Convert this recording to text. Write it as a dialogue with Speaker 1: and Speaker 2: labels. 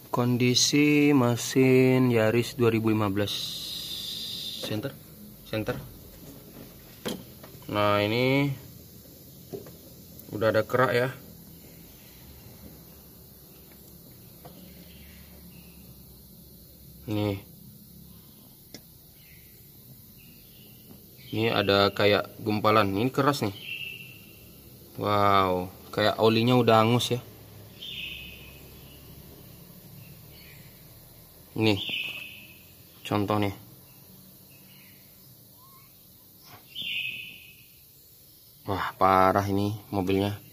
Speaker 1: Kondisi mesin Yaris 2015 center. Nah, ini udah ada kerak ya. Ini ada kayak gumpalan. Ini keras nih. Wow, kayak olinya udah hangus ya. Ini contoh nih. Wah, parah ini mobilnya.